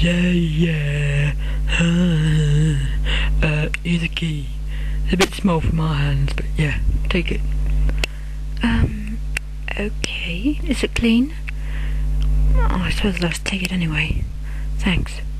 Yeah. Here's a key. It's a bit small for my hands, but yeah, take it. Okay. Is it clean? Oh, I suppose I'll have to take it anyway. Thanks.